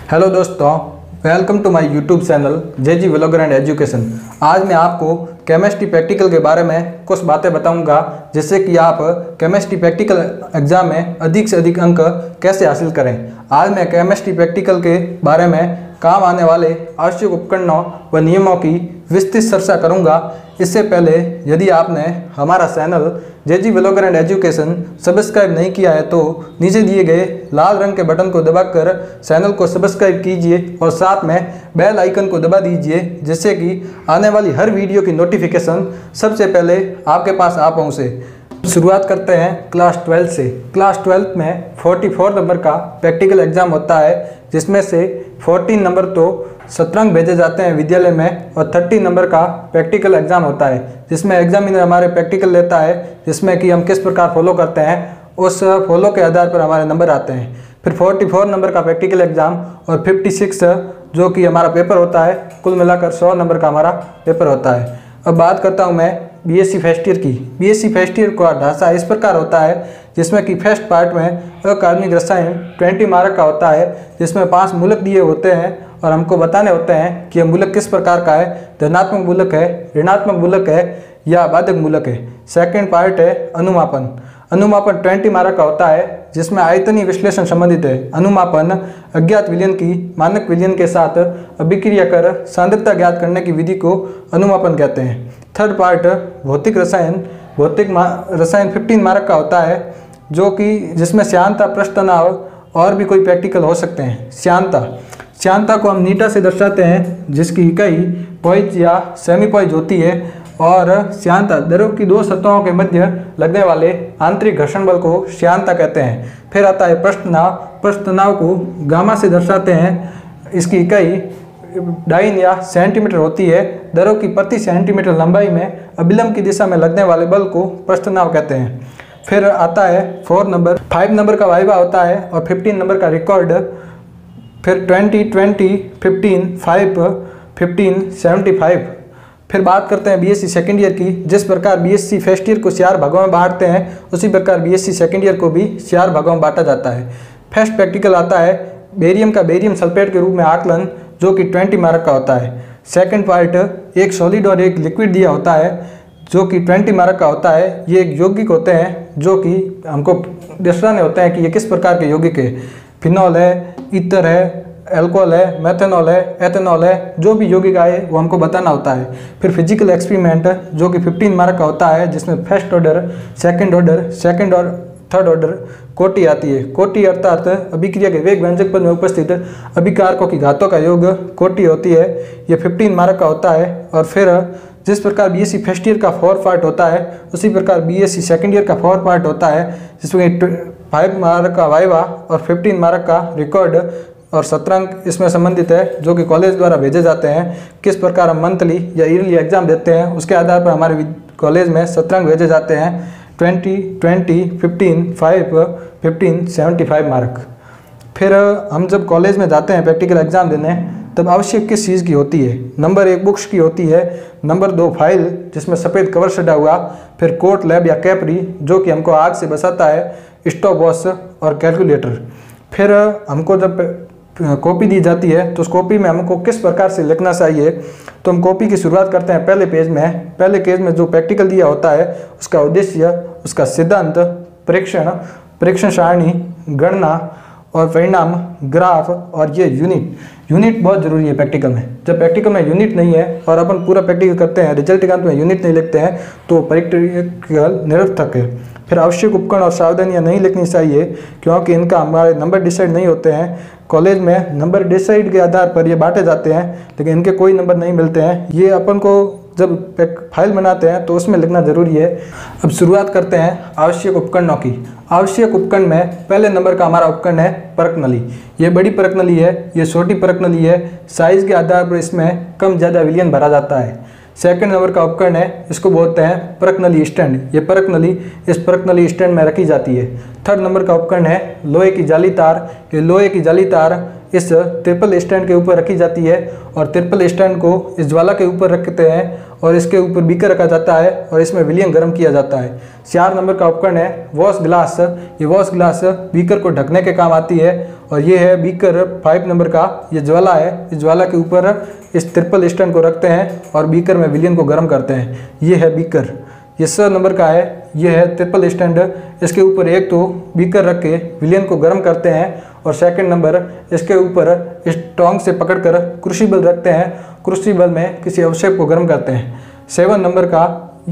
Hello दोस्तों, welcome to my YouTube channel JG vlogger and education. आज मैं आपको केमिस्ट्री प्रैक्टिकल के बारे में कुछ बातें बताऊंगा जिससे कि आप केमिस्ट्री प्रैक्टिकल एग्जाम में अधिक से अधिक अंक कैसे हासिल करें। आज मैं केमिस्ट्री प्रैक्टिकल के बारे में काम आने वाले आवश्यक उपकरणों व नियमों की विस्तृत चर्चा करूंगा। इससे पहले यदि आपने हमारा channel JG vlogger and education subscribe नहीं किया है तो नीचे दिए गए लाल रंग के बटन को दबाकर चैनल को सब्सक्राइब कीजिए और साथ में बेल आइकन को दबा दीजिए जिससे कि आने वाली हर वीडियो की नोटिफिकेशन सबसे पहले आपके पास आ पहुँचे। शुरुआत करते हैं क्लास 12 से। क्लास 12 में 44 नंबर का प्रैक्टिकल एग्जाम होता है जिसमें से 14 नंबर तो सत्रंग भेजे जाते हैं विद्यालय में और 30 नंबर का प्रैक्टिकल एग्जाम होता है जिसमें एग्जामिनर हमारे प्रैक्टिकल लेता है जिसमें कि हम किस प्रकार फॉलो करते हैं उस फॉलो के आधार पर हमारे नंबर आते हैं। फिर 44 नंबर का प्रैक्टिकल एग्जाम और 56 जो कि हमारा पेपर होता है, कुल मिलाकर 100 नंबर का हमारा पेपर होता है। अब बात करता हूँ मैं बीएससी फर्स्ट ईयर की। बीएससी फर्स्ट ईयर का ढांचा इस प्रकार होता है जिसमें कि फर्स्ट पार्ट में अकादमिक रसायन 20 मार्क का होता है जिसमें 5 मूलक दिए होते हैं और हमको बताने होते हैं कि यह मूलक किस प्रकार का है, धनात्मक मूलक है, ऋणात्मक मूलक है या बाधक मूलक है। सेकंड पार्ट है अनुमापन। अनुमापन 20 मार्क का होता है जिसमें आयतनीय विश्लेषण संबंधित है। अनुमापन अज्ञात विलयन की मानक विलयन के साथ अभिक्रिया कर सांद्रता ज्ञात करने की विधि को अनुमापन कहते हैं। थर्ड पार्ट भौतिक रसायन। भौतिक रसायन 15 मार्क का होता है जो कि जिसमें श्यानता, पृष्ठ तनाव और भी कोई प्रैक्टिकल हो सकते हैं। श्यानता को हम नीटा से दर्शाते हैं जिसकी इकाई पॉइज या सेमी पॉइज होती है और श्यानता द्रव की दो सतहों के मध्य लगने वाले आंतरिक घर्षण बल को श्यानता कहते हैं। फिर आता है पृष्ठ तनाव। पृष्ठ तनाव को गामा से दर्शाते हैं। इसकी इकाई डाइन या सेंटीमीटर होती है। द्रव की प्रति सेंटीमीटर लंबाई में अभिलंब की दिशा में लगने वाले बल को पृष्ठ तनाव कहते हैं। फिर आता है 5 नंबर का वाइवा होता है और 15 नंबर का रिकॉर्ड। फिर 20, 15, 5, 15, 75। फिर बात करते हैं बीएससी सेकेंड ईयर की। जिस प्रकार बीएससी फर्स्ट ईयर को 4 भागों में बांटते हैं उसी प्रकार बीएससी सेकेंड ईयर को भी 4 भागों में बांटा जाता है। फर्स्ट प्रैक्टिकल आता है बेरियम का बेरियम सल्फेट के रूप में आकलन जो कि 20 मार्क का होता है। सेकंड पार्ट एक सॉलिड और एक लिक्विड दिया होता है जो कि 20 मार्क का होता है। ये एक यौगिक होते हैं जो कि हमको दर्शाने होते हैं कि ये किस प्रकार के यौगिक है। फिनॉल है, ईथर है, एल्कोहल है, मेथनॉल है, एथेनॉल है, जो भी यौगिक आए वो हमको बताना होता है। फिर फिजिकल एक्सपेरिमेंट जो कि 15 मार्क का होता है जिसमें फर्स्ट ऑर्डर, सेकंड और थर्ड ऑर्डर कोटि आती है। कोटि अर्थात अभिक्रिया के वेग व्यंजक पद में उपस्थित अभिकारकों की घातों का योग कोटि होती है। ये 15 मार्क का होता है। और फिर जिस प्रकार बीएससी फर्स्ट ईयर का 4 पार्ट होता है उसी प्रकार बीएससी सेकंड ईयर का 4 पार्ट होता है जिसमें 5 मार्क का वाइवा और 15 मार्क का रिकॉर्ड और 17 अंक इसमें संबंधित है जो कि कॉलेज द्वारा भेजे जाते हैं। किस प्रकार हम मंथली या ईयरली एग्जाम देते हैं उसके आधार पर हमारे कॉलेज में 17 अंक भेजे जाते हैं। 20, 15, 5, 15, 75 मार्क। फिर हम जब कॉलेज में जाते हैं प्रैक्टिकल एग्जाम देने तब आवश्यक किस चीज़ की होती है। नंबर 1 बुक्स की होती है। नंबर 2 फाइल जिसमें सफ़ेद कवर सटा हुआ। फिर कोट, लैब या कैपरी जो कि हमको आग से बचाता है। स्टॉप वॉच और कैलकुलेटर। फिर हमको जब कॉपी दी जाती है तो उस कॉपी में हमको किस प्रकार से लिखना चाहिए तो हम कॉपी की शुरुआत करते हैं पहले पेज में। पहले पेज में जो प्रैक्टिकल दिया होता है उसका उद्देश्य, उसका सिद्धांत, परीक्षण सारणी, गणना और परिणाम, ग्राफ और ये यूनिट बहुत ज़रूरी है प्रैक्टिकल में। जब प्रैक्टिकल में यूनिट नहीं है और अपन पूरा प्रैक्टिकल करते हैं रिजल्ट के अंत में यूनिट नहीं लिखते हैं तो प्रैक्टिकल निरर्थक है। फिर आवश्यक उपकरण और सावधानियां नहीं लिखनी चाहिए क्योंकि इनका हमारे नंबर डिसाइड नहीं होते हैं। कॉलेज में नंबर डिसाइड के आधार पर ये बांटे जाते हैं लेकिन इनके कोई नंबर नहीं मिलते हैं। ये अपन को जब फाइल बनाते हैं तो उसमें लिखना ज़रूरी है। अब शुरुआत करते हैं आवश्यक उपकरणों की। आवश्यक उपकरण में पहले नंबर का हमारा उपकरण है परख नली। ये बड़ी परख नली है, ये छोटी परख नली है। साइज़ के आधार पर इसमें कम ज़्यादा विलयन भरा जाता है। सेकंड नंबर का उपकरण है, इसको बोलते हैं परख नली स्टैंड। ये परख नली इस परख नली स्टैंड में रखी जाती है। थर्ड नंबर का उपकरण है लोहे की जाली तार। ये लोहे की जाली तार इस ट्रिपल स्टैंड के ऊपर रखी जाती है और ट्रिपल स्टैंड को इस ज्वाला के ऊपर रखते हैं और इसके ऊपर बीकर रखा जाता है और इसमें विलयन गर्म किया जाता है। 4 नंबर का उपकरण है वॉश ग्लास। ये वॉश ग्लास बीकर को ढकने के काम आती है और ये है बीकर 5 नंबर का, ये ज्वाला है। इस ज्वाला के ऊपर इस ट्रिपल स्टैंड को रखते हैं और बीकर में विलियन को गर्म करते हैं। ये है बीकर। ये 6 नंबर का है, ये है ट्रिपल स्टैंड। इसके ऊपर एक तो बीकर रख के विलियन को गर्म करते हैं और सेकंड नंबर इसके ऊपर इस टोंग से पकड़कर क्रूसिबल रखते हैं। क्रूसिबल में किसी अवक्षेप को गर्म करते हैं। 7 नंबर का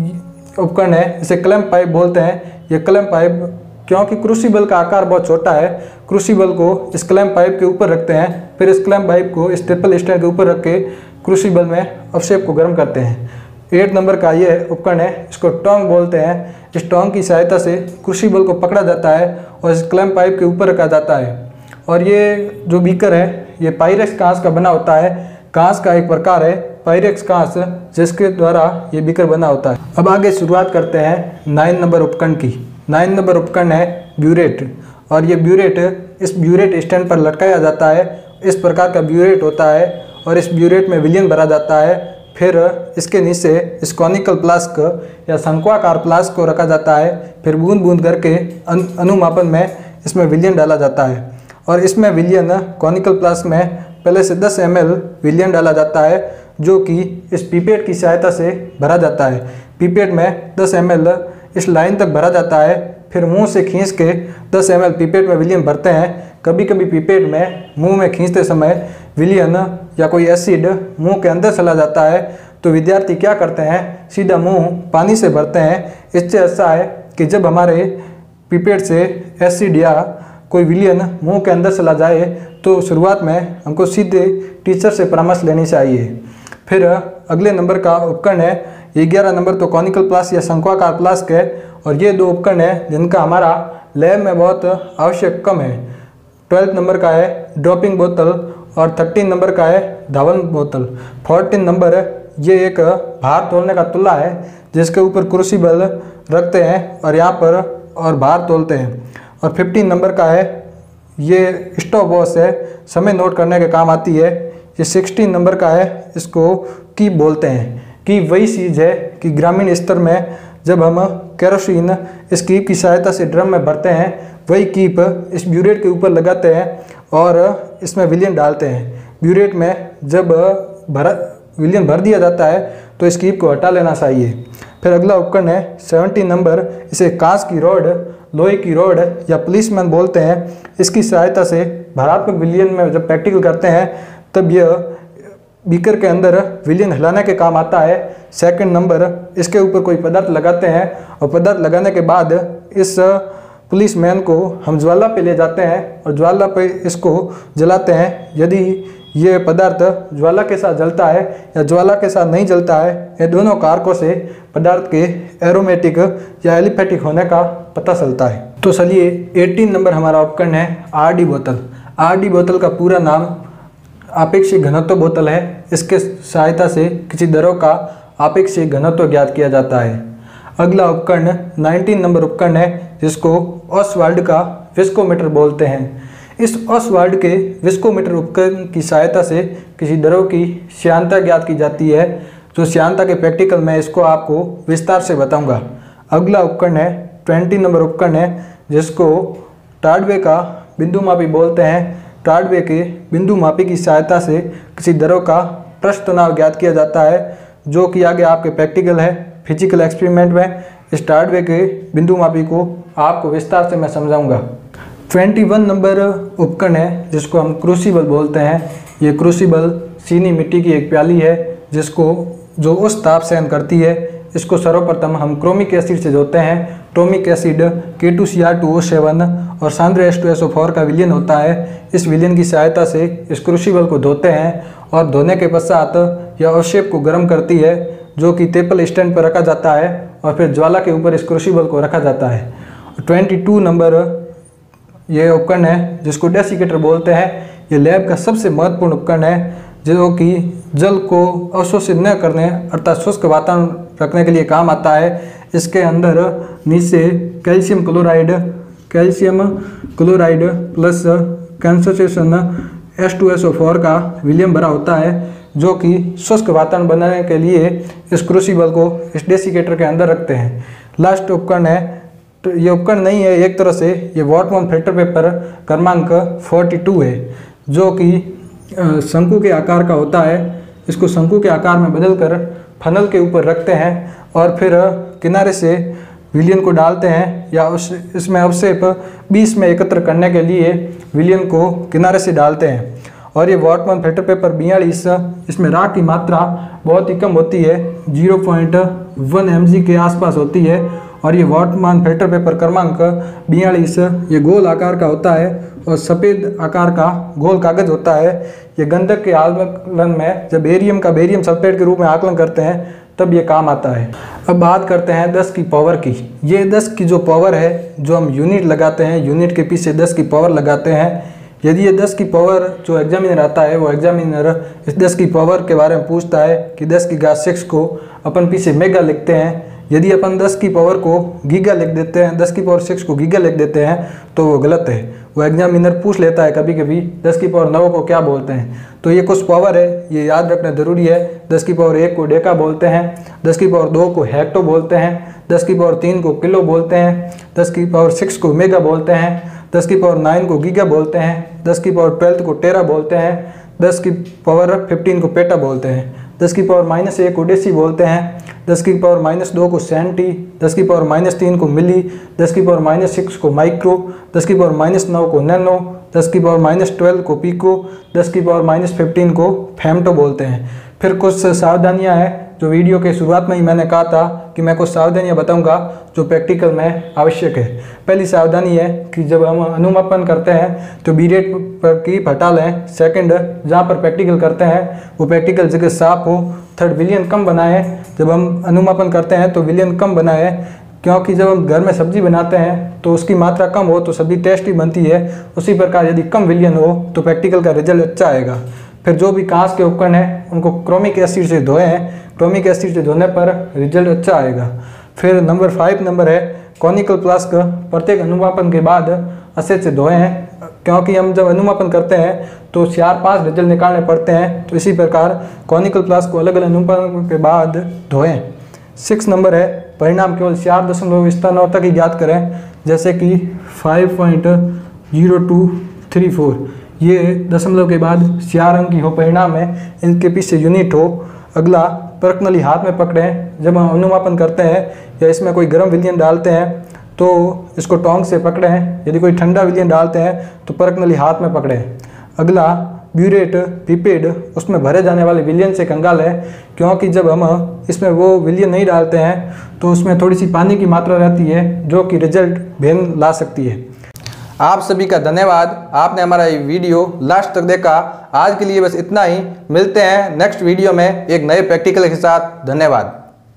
उपकरण है, इसे क्लैंप पाइप बोलते हैं। ये क्लैंप पाइप क्योंकि क्रूसिबल का आकार बहुत छोटा है, क्रूसिबल को इस क्लैंप पाइप के ऊपर रखते हैं, फिर इस क्लैंप पाइप को इस ट्रिपल स्टैंड के ऊपर रख के क्रूसिबल में अवक्षेप को गर्म करते हैं। 8 नंबर का ये उपकरण है, इसको टोंग बोलते हैं। इस टोंग की सहायता से क्रूसिबल को पकड़ा जाता है और इस क्लैंप पाइप के ऊपर रखा जाता है। और ये जो बीकर है ये पायरेक्स कांच का बना होता है। कांच का एक प्रकार है पायरेक्स कांच, जिसके द्वारा ये बीकर बना होता है। अब आगे शुरुआत करते हैं 9 नंबर उपकरण की। 9 नंबर उपकरण है ब्यूरेट, और ये ब्यूरेट इस ब्यूरेट स्टैंड पर लटकाया जाता है। इस प्रकार का ब्यूरेट होता है और इस ब्यूरेट में विलियन भरा जाता है। फिर इसके नीचे इस कॉनिकल फ्लास्क या शंक्वाकार फ्लास्क को रखा जाता है। फिर बूंद बूंद करके अनुमापन में इसमें विलियन डाला जाता है और इसमें विलियन कॉनिकल फ्लास्क में पहले से 10 ml विलियन डाला जाता है, जो कि इस पीपेट की सहायता से भरा जाता है। पीपेट में 10 ml इस लाइन तक भरा जाता है। फिर मुंह से खींच के 10 ml पीपेट में विलियन भरते हैं। कभी कभी पीपेट में मुंह में खींचते समय विलियन या कोई एसिड मुंह के अंदर चला जाता है, तो विद्यार्थी क्या करते हैं, सीधा मुंह पानी से भरते हैं। इससे ऐसा है कि जब हमारे पीपेट से एसिड या कोई विलियन मुंह के अंदर चला जाए तो शुरुआत में हमको सीधे टीचर से परामर्श लेनी चाहिए। फिर अगले नंबर का उपकरण है 11 नंबर, तो कॉनिकल फ्लास्क या शंक्वाकार फ्लास्क है। और ये 2 उपकरण है जिनका हमारा लैब में बहुत आवश्यक कम है। 12 नंबर का है ड्रॉपिंग बोतल और 13 नंबर का है धावन बोतल। 14 नंबर ये एक भार तोलने का तुला है जिसके ऊपर क्रूसिबल रखते हैं और यहाँ पर और भार तोलते हैं। और 15 नंबर का है ये स्टॉप वॉच है, समय नोट करने के काम आती है। ये 16 नंबर का है, इसको कीप बोलते हैं। कीप वही चीज़ है कि ग्रामीण स्तर में जब हम केरोसिन इस कीप की सहायता से ड्रम में भरते हैं, वही कीप इस ब्यूरेट के ऊपर लगाते हैं और इसमें विलियन डालते हैं। ब्यूरेट में जब विलियन भर दिया जाता है तो इस कीप को हटा लेना चाहिए। फिर अगला उपकरण है 17 नंबर, इसे कांच की रॉड, लोहे की रॉड या पुलिसमैन बोलते हैं। इसकी सहायता से भारात्मक विलियन में जब प्रैक्टिकल करते हैं तब यह बीकर के अंदर विलियन हिलाने के काम आता है। सेकंड नंबर, इसके ऊपर कोई पदार्थ लगाते हैं और पदार्थ लगाने के बाद इस पुलिसमैन को हम ज्वाला पे ले जाते हैं और ज्वाला पे इसको जलाते हैं। यदि ये पदार्थ ज्वाला के साथ जलता है या ज्वाला के साथ नहीं जलता है, ये दोनों कारकों से पदार्थ के एरोमेटिक या एलिफेटिक होने का पता चलता है। तो चलिए 18 नंबर हमारा उपकरण है आरडी बोतल। आरडी बोतल का पूरा नाम आपेक्षिक घनत्व बोतल है। इसके सहायता से किसी द्रव का आपेक्षिक घनत्व ज्ञात किया जाता है। अगला उपकरण 19 नंबर उपकरण है जिसको ऑसवाल्ड का विस्कोमीटर बोलते हैं। इस ऑसवाल्ड के विस्कोमीटर उपकरण की सहायता से किसी द्रव की श्यानता ज्ञात की जाती है। जो श्यानता के प्रैक्टिकल में इसको आपको विस्तार से बताऊंगा। अगला उपकरण है 20 नंबर उपकरण है जिसको टाडवे का बिंदु मापी बोलते हैं। टाडवे के बिंदु मापी की सहायता से किसी द्रव का पृष्ठ तनाव ज्ञात किया जाता है, जो कि आगे आपके प्रैक्टिकल है फिजिकल एक्सपेरिमेंट में। इस टाडवे के बिंदु मापी को आपको विस्तार से मैं समझाऊंगा। 21 नंबर उपकरण है जिसको हम क्रूसिबल बोलते हैं। ये क्रूसिबल चीनी मिट्टी की एक प्याली है जिसको जो उस ताप सहन करती है। इसको सर्वप्रथम हम क्रोमिक एसिड से धोते हैं। क्रोमिक एसिड K2Cr2O7 और सांद्र H2SO4 का विलयन होता है। इस विलयन की सहायता से इस क्रूसिबल को धोते हैं और धोने के पश्चात यह अवक्षेप को गर्म करती है, जो कि टेबल स्टैंड पर रखा जाता है और फिर ज्वाला के ऊपर इस क्रूसिबल को रखा जाता है। 22 नंबर ये उपकरण है जिसको डेसिकेटर बोलते हैं। ये लैब का सबसे महत्वपूर्ण उपकरण है जो कि जल को अवशोषित न करने अर्थात शुष्क वातावरण रखने के लिए काम आता है। इसके अंदर नीचे calcium chloride plus concentration H2SO4 का विलयन भरा होता है, जो कि शुष्क वातावरण बनाने के लिए इस क्रूसिबल को इस डेसिकेटर के अंदर रखते हैं। लास्ट उपकरण है तो ये उपकरण नहीं है, एक तरह से ये वॉटमैन फिल्टर पेपर क्रमांक 42 है, जो कि शंकु के आकार का होता है। इसको शंकु के आकार में बदलकर फनल के ऊपर रखते हैं और फिर किनारे से विलयन को डालते हैं, या इसमें अवशेप 20 में एकत्र करने के लिए विलयन को किनारे से डालते हैं। और ये वॉटमैन फिल्टर पेपर 42, इसमें राख की मात्रा बहुत ही कम होती है, 0.1 mg के आसपास होती है। और ये वॉटमैन फिल्टर पेपर क्रमांक 42 ये गोल आकार का होता है और सफ़ेद आकार का गोल कागज होता है। ये गंधक के आकलन में जब बेरियम का बेरियम सल्फेट के रूप में आकलन करते हैं तब ये काम आता है। अब बात करते हैं 10 की पावर की। ये 10 की जो पावर है, जो हम यूनिट लगाते हैं, यूनिट के पीछे 10 की पावर लगाते हैं। यदि ये 10 की पावर जो एग्जामिनर आता है, वो एग्जामिनर इस 10 की पावर के बारे में पूछता है कि 10 की घात 6 को अपन पीछे मेगा लिखते हैं। यदि अपन 10 की पावर को गीगा लिख देते हैं, 10 की पावर 6 को गीगा लिख देते हैं, तो वो गलत है। वो एग्जामिनर पूछ लेता है कभी कभी 10 की पावर 9 को क्या बोलते हैं। तो ये कुछ पावर है, ये याद रखना ज़रूरी है। 10 की पावर 1 को डेका बोलते हैं, 10 की पावर 2 को हेक्टो बोलते हैं, 10 की पावर 3 को किलो बोलते हैं, 10 की पावर 6 को मेगा बोलते हैं, 10 की पावर 9 को गीगा बोलते हैं, 10 की पावर 12 को टेरा बोलते हैं, 10 की पावर 15 को पेटा बोलते हैं, 10 की पावर -1 को डेसी बोलते हैं, 10 की पावर -2 को सेंटी, 10 की पावर -3 को मिली, 10 की पावर -6 को माइक्रो, 10 की पावर -9 को नैनो, 10 की पावर -12 को पिको, 10 की पावर -15 को फेमटो बोलते हैं। फिर कुछ सावधानियां हैं जो वीडियो के शुरुआत में ही मैंने कहा था कि मैं कुछ सावधानियां बताऊंगा जो प्रैक्टिकल में आवश्यक है। पहली सावधानी है कि जब हम अनुमापन करते हैं तो बी रेट पर की हटा लें। सेकंड, जहां पर प्रैक्टिकल करते हैं वो प्रैक्टिकल जगह साफ हो। थर्ड, विलयन कम बनाएं। जब हम अनुमापन करते हैं तो विलयन कम बनाएं, क्योंकि जब हम घर में सब्जी बनाते हैं तो उसकी मात्रा कम हो तो सब्जी टेस्टी बनती है। उसी प्रकार यदि कम विलयन हो तो प्रैक्टिकल का रिजल्ट अच्छा आएगा। फिर जो भी कांच के उपकरण हैं उनको क्रोमिक एसिड से धोएं। क्रोमिक एसिड से धोने पर रिजल्ट अच्छा आएगा। फिर नंबर 5 नंबर है कॉनिकल फ्लास्क प्रत्येक अनुमापन के बाद अच्छे से धोएं, क्योंकि हम जब अनुमापन करते हैं तो 4-5 रिजल्ट निकालने पड़ते हैं। तो इसी प्रकार कॉनिकल फ्लास्क को अलग अलग अनुमापन के बाद धोएं। 6 नंबर है परिणाम केवल 4 दशमलव स्थानों तक ही ज्ञात करें, जैसे कि 5.0234। ये दशमलव के बाद 4 अंक की हो परिणाम है, इनके पीछे यूनिट हो। अगला, परखनली हाथ में पकड़ें। जब हम अनुमापन करते हैं या इसमें कोई गर्म विलयन डालते हैं तो इसको टोंग से पकड़ें। यदि कोई ठंडा विलयन डालते हैं तो परखनली हाथ में पकड़ें। अगला, ब्यूरेट पिपेड उसमें भरे जाने वाले विलयन से कंगाल है, क्योंकि जब हम इसमें वो विलयन नहीं डालते हैं तो उसमें थोड़ी सी पानी की मात्रा रहती है जो कि रिजल्ट भेद ला सकती है। आप सभी का धन्यवाद, आपने हमारा ये वीडियो लास्ट तक देखा। आज के लिए बस इतना ही। मिलते हैं नेक्स्ट वीडियो में एक नए प्रैक्टिकल के साथ। धन्यवाद।